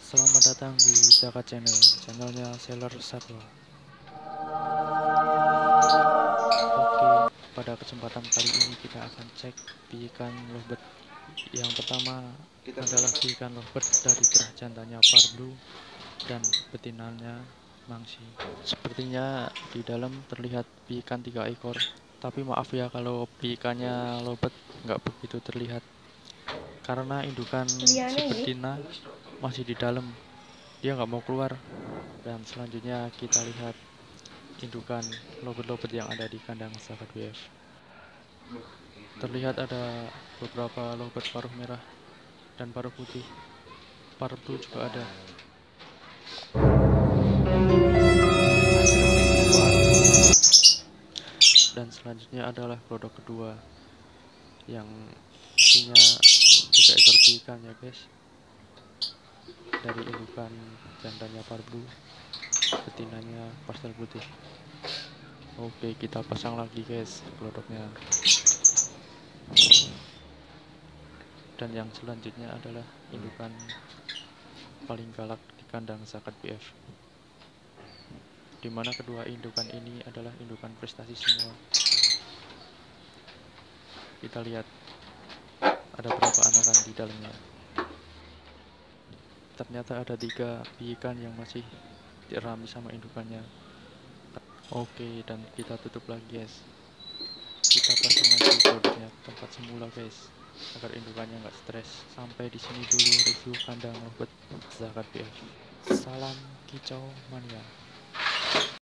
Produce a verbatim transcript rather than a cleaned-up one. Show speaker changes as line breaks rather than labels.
Selamat datang di Zaka Channel, channelnya Seller Satwa. Oke, pada kesempatan kali ini kita akan cek piikan lovebird. Yang pertama adalah piikan lovebird dari gerah jantannya Parblue dan betinanya Mangsi. Sepertinya di dalam terlihat piikan tiga ekor, tapi maaf ya kalau piikannya lovebird nggak begitu terlihat karena indukan si betina masih di dalam, dia nggak mau keluar. Dan selanjutnya kita lihat indukan lovebird-lovebird yang ada di kandang Zakat W F. Terlihat ada beberapa lovebird paruh merah dan paruh putih, paruh blue juga ada. Dan selanjutnya adalah produk kedua yang isinya tiga ekor piikan ya guys, dari indukan jantannya Parblue, betinanya pastel putih. Oke, kita pasang lagi guys produknya. Dan yang selanjutnya adalah indukan paling galak di kandang Zakat B F, dimana kedua indukan ini adalah indukan prestasi semua. Kita lihat ada berapa anakan di dalamnya. Ternyata ada tiga piikan yang masih dirami sama indukannya. Oke, dan kita tutup lagi guys. Kita pasang lagi produknya ke tempat semula guys, agar indukannya nggak stres. Sampai di sini dulu review kandang lovebird Zakat B F. Salam kicau mania.